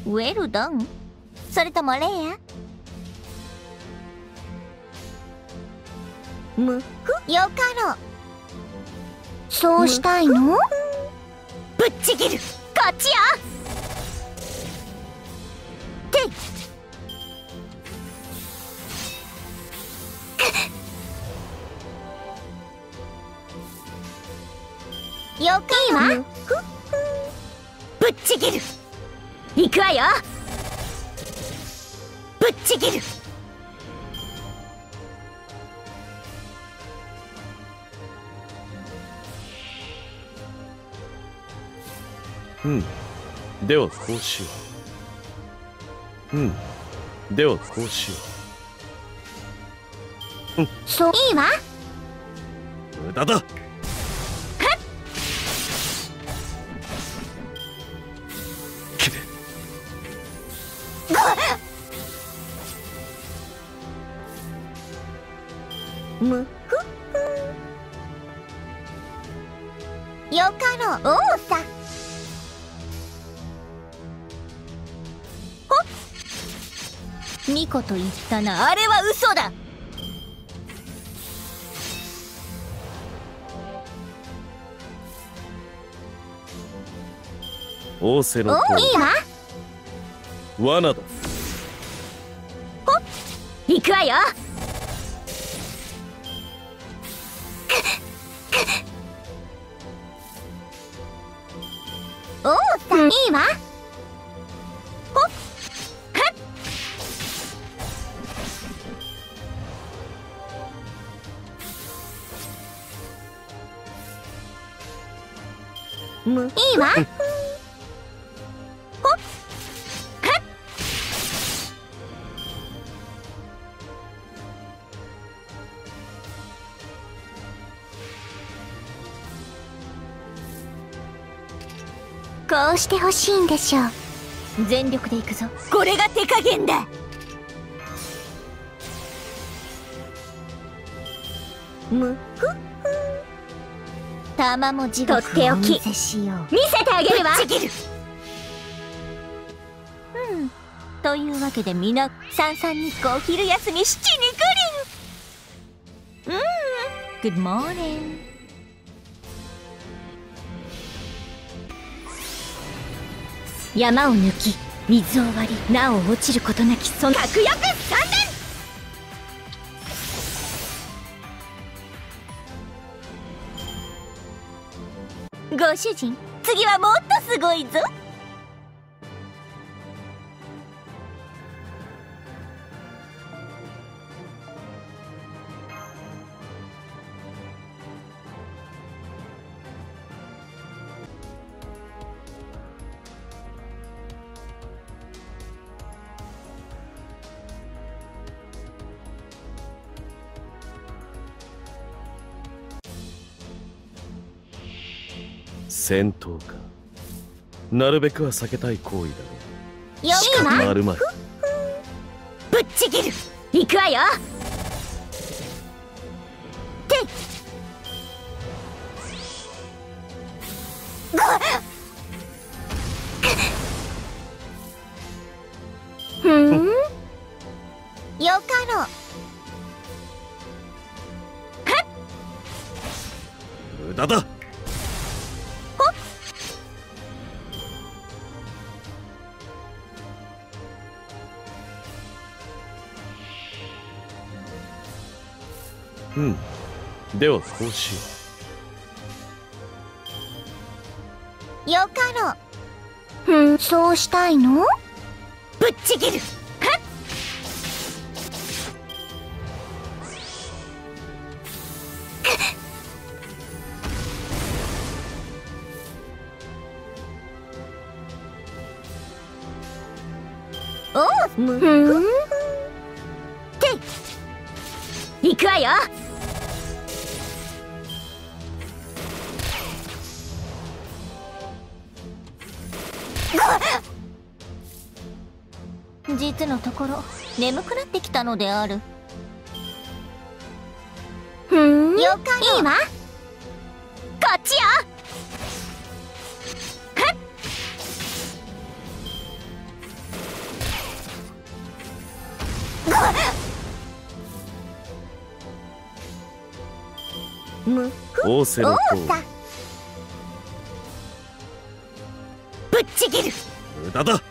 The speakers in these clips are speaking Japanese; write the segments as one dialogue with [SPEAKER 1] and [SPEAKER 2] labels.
[SPEAKER 1] ウェルダン？それともレア？むふよかろう。そうしたいの？ぶっちぎる。こっちよ。ていよかろう。いいわ。ぶっちぎる。行くわよ。ぶっちぎる。
[SPEAKER 2] ではこうしよう。ではこうしよう。
[SPEAKER 1] そういいわ。
[SPEAKER 2] 無駄だ。
[SPEAKER 1] むふよかろう。おうさ。ほっ。ミコと言ったな。あれは嘘だ。
[SPEAKER 2] 仰せの
[SPEAKER 1] おういいわ。
[SPEAKER 2] 罠だ。
[SPEAKER 1] ほっ。行くわよ。おうさん、いいわ。ほっ。はっ。むいいわ。ほっ。はっ。こうしてほしいんでしょう。全力でいくぞ。これが手加減だ。むふふ。玉も地獄をお見せしよう。見せてあげるわ。ぶっちぎる。というわけで皆三々日光昼休み七にグリン。Good morning。山を抜き水を割りなお落ちることなきその確約三年。ご主人、次はもっとすごいぞ。
[SPEAKER 2] 戦闘か。なるべくは避けたい行為だろ。
[SPEAKER 1] よいわ。
[SPEAKER 2] まるまる。
[SPEAKER 1] ぶっちぎる。行くわよ。てい。よかろう。
[SPEAKER 2] 無駄だ。ではこうしよ
[SPEAKER 1] よかろう。そうしたいの？ぶっちぎる。はっ。おう。てい。行くわよ。実のところ眠くなってきたのである。よかろう。いいわ。こっちよ。はっ。
[SPEAKER 2] 仰せのとおり。
[SPEAKER 1] さぶっちぎる。
[SPEAKER 2] 無駄だ。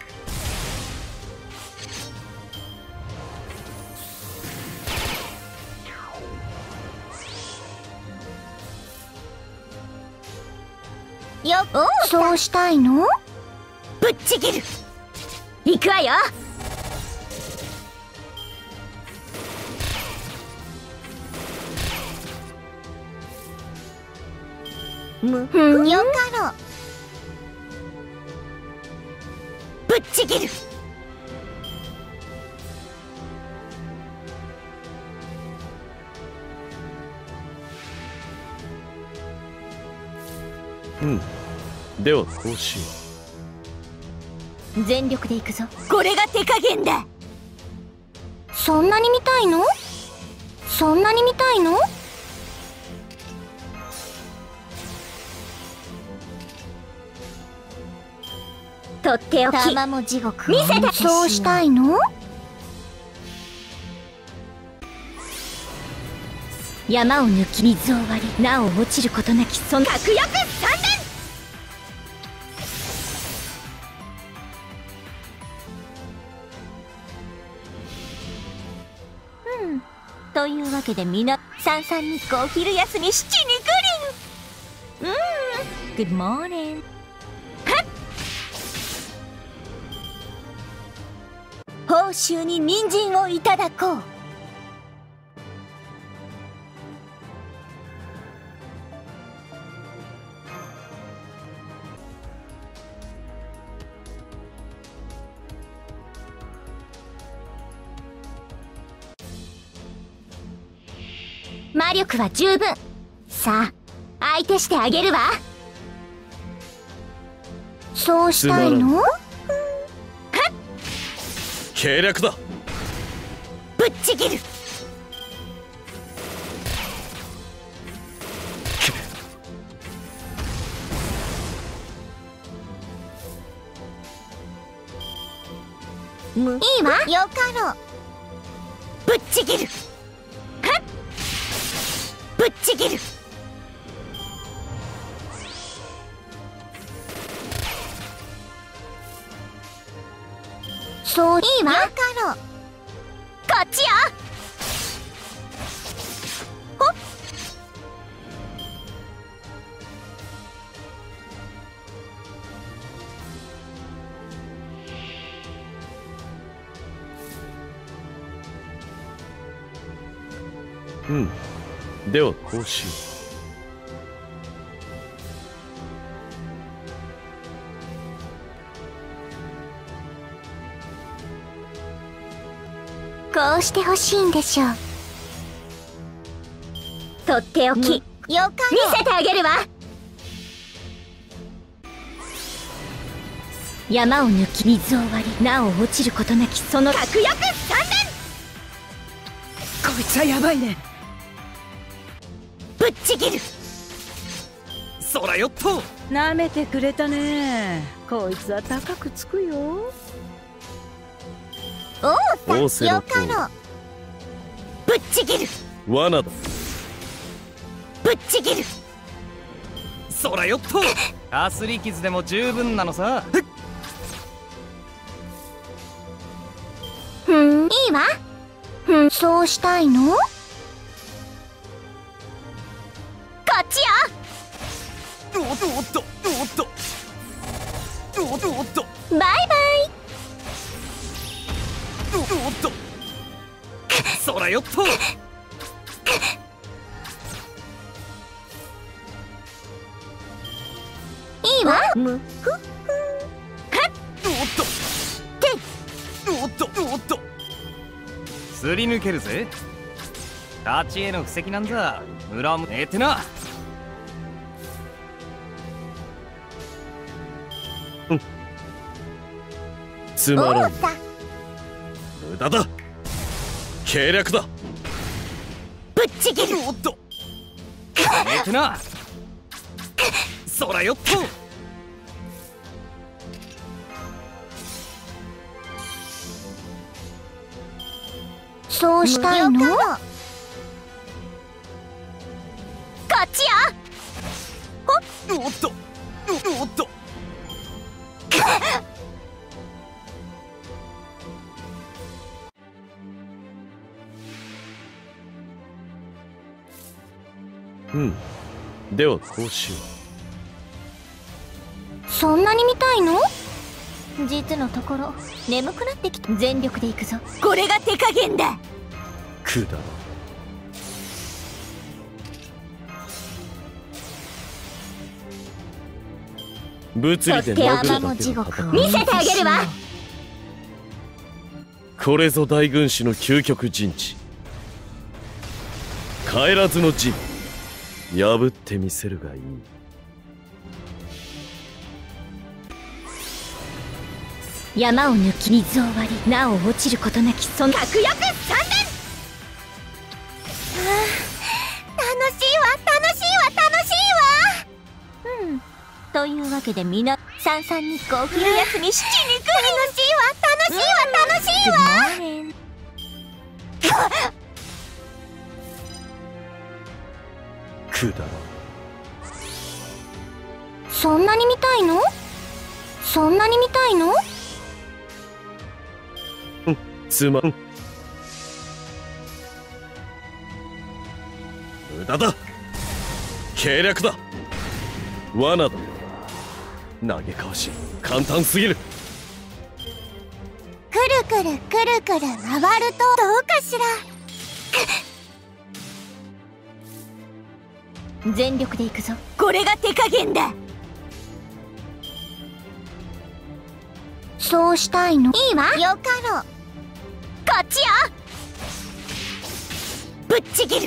[SPEAKER 1] よっ、そうしたいの？ぶっちぎる。行くわよ。よかろう。ぶっちぎる。
[SPEAKER 2] ではこうしよ
[SPEAKER 1] 全力で行くぞ。これが手加減だ。そんなに見たいの？そんなに見たいの？とっておき。玉も地獄見せて。そうしたいの？山を抜き水を割り、なお落ちることなきその核翼三連。というわけでみな三々日光昼休み七にグリン。Good morning。報酬に人参をいただこう。魔力は十分。さあ相手してあげるわ。そうしたいの？
[SPEAKER 2] 計略だ。
[SPEAKER 1] ぶっちぎる。いいわ。よかろう。ぶっちぎる。ぶっちぎる。そういいわ。よかろう。こっちよ。ほっ。
[SPEAKER 2] ではこうしよ
[SPEAKER 1] う。こうしてほしいんでしょう。とっておき。よかろう。見せてあげるわ。山を抜き水を割り、なお落ちることなきその核翼三連。
[SPEAKER 3] こいつはやばいね。
[SPEAKER 1] ぶっちぎる。
[SPEAKER 3] そらよっと。なめてくれたね。こいつは高くつくよ。
[SPEAKER 1] おうさ、よかろう。ぶっちぎる。
[SPEAKER 2] 罠だ。
[SPEAKER 1] ぶっちぎる。
[SPEAKER 3] そらよっと。かすり傷でも十分なのさ。
[SPEAKER 1] いいわ。そうしたいの？こっちよ。
[SPEAKER 3] おっとおっとおっとおっとおっと。
[SPEAKER 1] バイバイ。
[SPEAKER 3] おっと。そらよっと。
[SPEAKER 1] いいわ。
[SPEAKER 3] おっと。おっとおっと。すり抜けるぜ。立ち絵の布石なんざ裏もねえてな。
[SPEAKER 2] つまらん。
[SPEAKER 1] さ。
[SPEAKER 2] 無駄だ。計略だ。
[SPEAKER 1] ぶっちぎる。
[SPEAKER 3] おっと。ねえてな。そらよっと。
[SPEAKER 1] そうしたいの？こっちよ。
[SPEAKER 3] おっとおっと
[SPEAKER 2] ではこうしよ
[SPEAKER 1] そんなに見たいの？実のところ眠くなってきて全力で行くぞ。これが手加減だ。
[SPEAKER 2] くだらん。物理で殴るだけの戦い。
[SPEAKER 1] 見せてあげるわ。
[SPEAKER 2] これぞ大軍師の究極陣地、帰らずの陣。破ってみせるがいい。
[SPEAKER 1] 山を抜き水を割り、なお落ちることなきその確約3年。楽しいわ楽しいわ楽しいわ。というわけで皆三々日光お昼休み7時に来る。楽しいわ楽しいわ楽しいわ。
[SPEAKER 2] くだらん。
[SPEAKER 1] そんなに見たいの？そんなに見たいの？
[SPEAKER 2] すまん。無駄だ。計略だ。罠だ。投げかわし簡単すぎる。
[SPEAKER 1] くるくるくるくる回るとどうかしら。全力で行くぞ。これが手加減だ。そうしたいの？いいわ。よかろう。こっちよ。ぶっちぎる。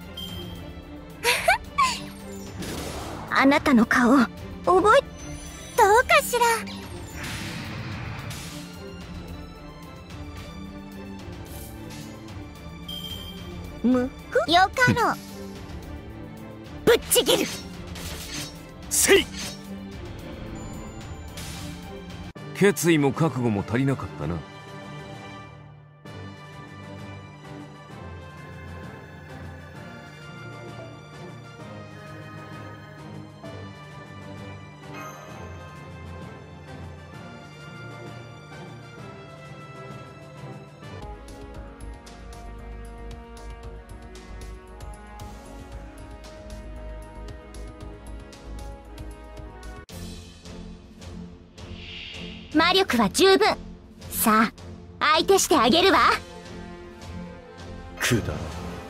[SPEAKER 1] あなたの顔覚えどうかしら。よかろう。ぶっちぎる。
[SPEAKER 3] せい。決意も覚悟も足りなかったな。
[SPEAKER 1] 魔力は十分。さあ相手してあげるわ。
[SPEAKER 2] くだら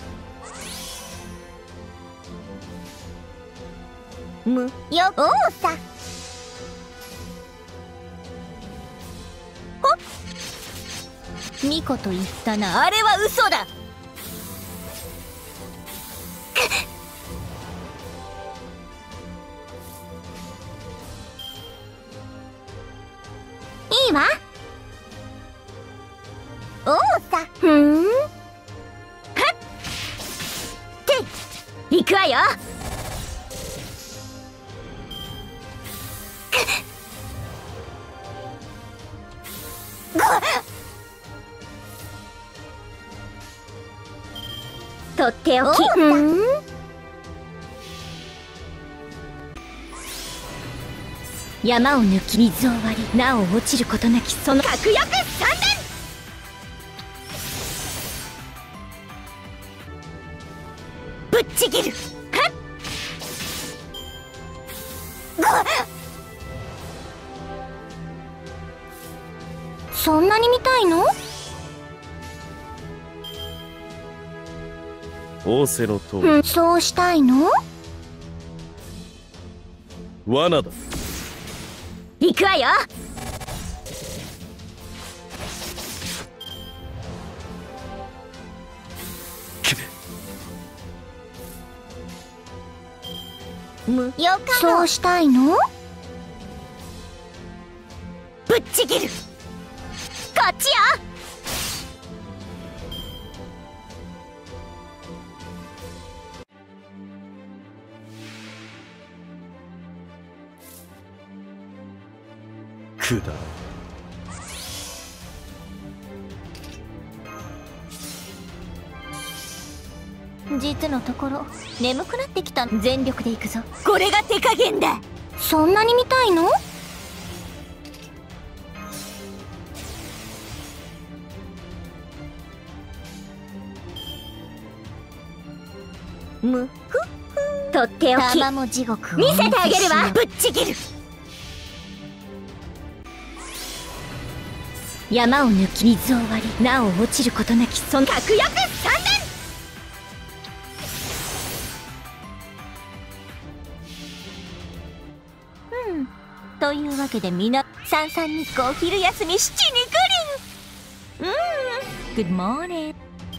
[SPEAKER 2] ん。
[SPEAKER 1] よおうさ。ほっ。ミコと言ったな。あれは嘘だ。いいわ。おうさ。はっていくわよ。とっておき。山を抜き水を割り、なお落ちることなきその確約3年。ぶっちぎる。そんなに見たいの？
[SPEAKER 2] 仰せのとおり。
[SPEAKER 1] そうしたいの？
[SPEAKER 2] 罠だ。
[SPEAKER 1] 行くわよ。そうしたいの？ぶっちぎる。こっちよ。
[SPEAKER 2] くだらん。
[SPEAKER 1] 実のところ眠くなってきた。全力でいくぞ。これが手加減だ。そんなに見たいの？むふふとっておき。玉も地獄を見せてあげるわ。ぶっちぎる。山を抜き水を割り、なお落ちることなきその確約3年。というわけで三々日光昼休み七にグリン。Good morning。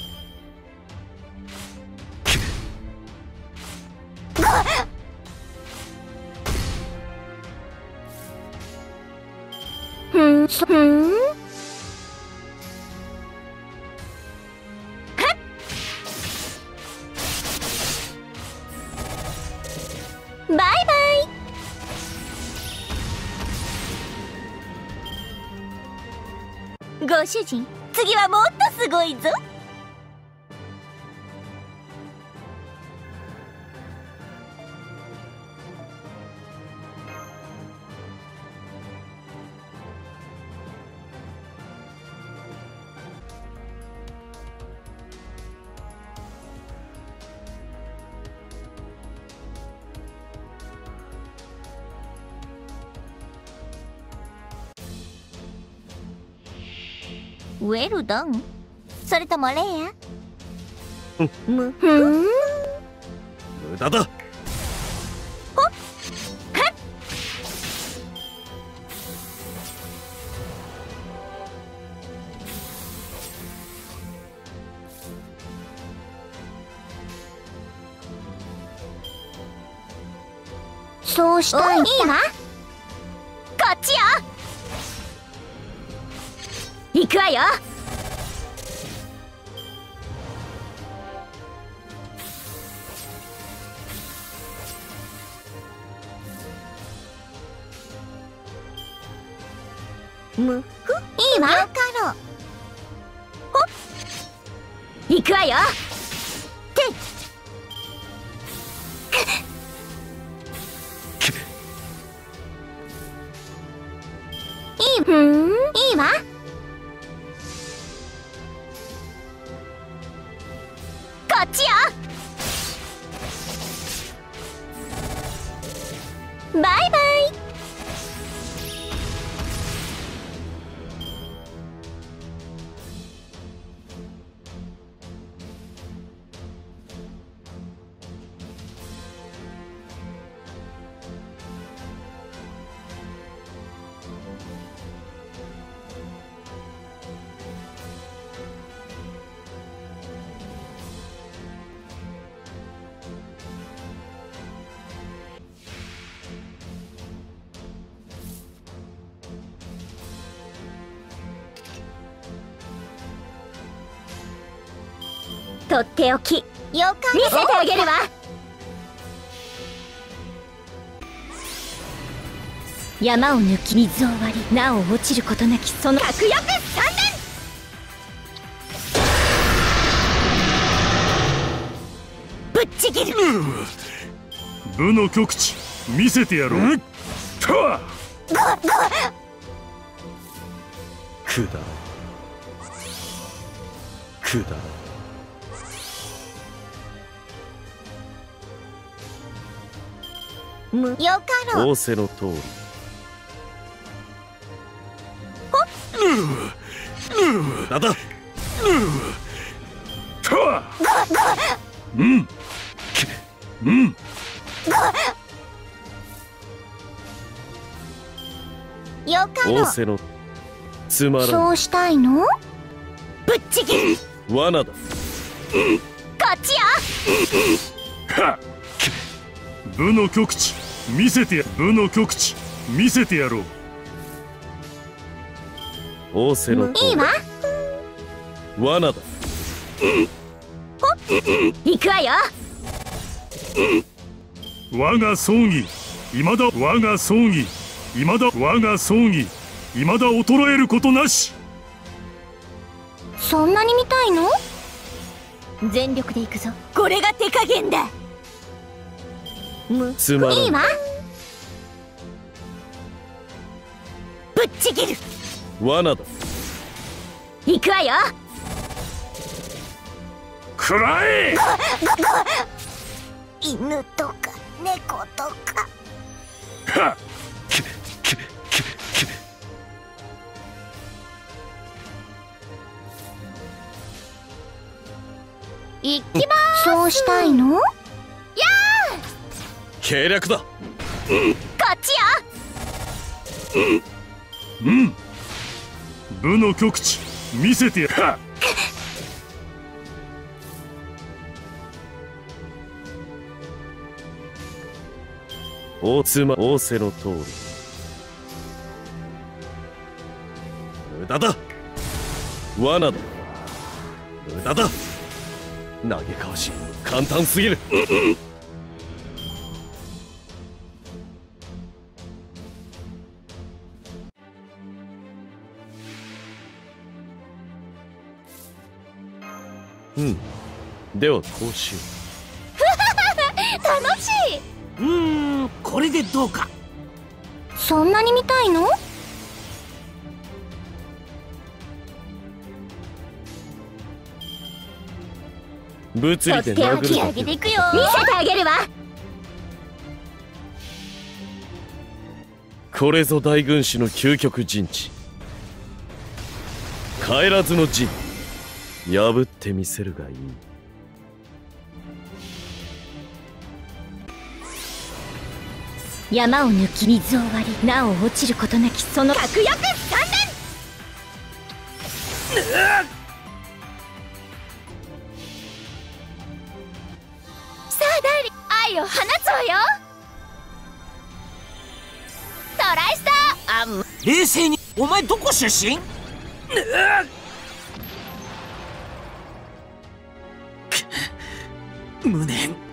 [SPEAKER 1] バイバイ。ご主人、次はもっとすごいぞ。ウェルダン？それともレア？無
[SPEAKER 2] 駄だ。
[SPEAKER 1] ほっはっ。そうしたい。いいわ。こっちよ。行くわよ。むふいいわ。よかろう。ほっ行くわよ。てっいいわ。こっちよ。バイバイ。とっておき。見せてあげるわ。山を抜き水を割り、なお落ちることなきその確約3年。ぶっちぎる。
[SPEAKER 4] 部の極地見せてやろう。
[SPEAKER 2] くだくだ
[SPEAKER 1] よかろう。
[SPEAKER 2] 仰せの通り。だだ。よかろう。 仰せのつまらん。
[SPEAKER 1] そうしたいの？ぶっちぎる。
[SPEAKER 2] 罠だ。
[SPEAKER 1] こっちよ。
[SPEAKER 4] 部の極地見せてやろう。
[SPEAKER 2] 仰せの通り。
[SPEAKER 1] いいわ。
[SPEAKER 2] 罠だ。
[SPEAKER 1] 行くわよ。
[SPEAKER 4] 我が葬儀未だ衰えることなし。
[SPEAKER 1] そんなに見たいの？ 全力でいくぞ。これが手加減だ。
[SPEAKER 2] つまらん。
[SPEAKER 1] いいわ。ぶっちぎる。
[SPEAKER 2] 罠だ。
[SPEAKER 1] 行くわよ。
[SPEAKER 4] くらえ。
[SPEAKER 1] 犬とか猫とか。
[SPEAKER 4] はっ。
[SPEAKER 1] 行きまーす。そうしたいの？や
[SPEAKER 2] 計略だ。
[SPEAKER 1] ー、こっちよ。
[SPEAKER 4] 部の極地見せてや。はっ。
[SPEAKER 2] 大妻仰せの通り。無駄だ。罠だ。無駄だ。投げかわし簡単すぎる。ではこうしよ
[SPEAKER 1] 楽しい。
[SPEAKER 3] これでどうか。
[SPEAKER 1] そんなに見たいの？
[SPEAKER 2] う。物理で
[SPEAKER 1] 手を
[SPEAKER 2] 殴るだけ
[SPEAKER 1] 上げていくよ。見せてあげるわ。
[SPEAKER 2] これぞ大軍師の究極陣地。帰らずの陣。破ってみせるがいい。
[SPEAKER 1] 山を抜き水を割り、なお落ちることなきその確約3年。さあダーリン、愛を放つわよ。トライスター。
[SPEAKER 3] 冷静に。お前どこ出身？無念。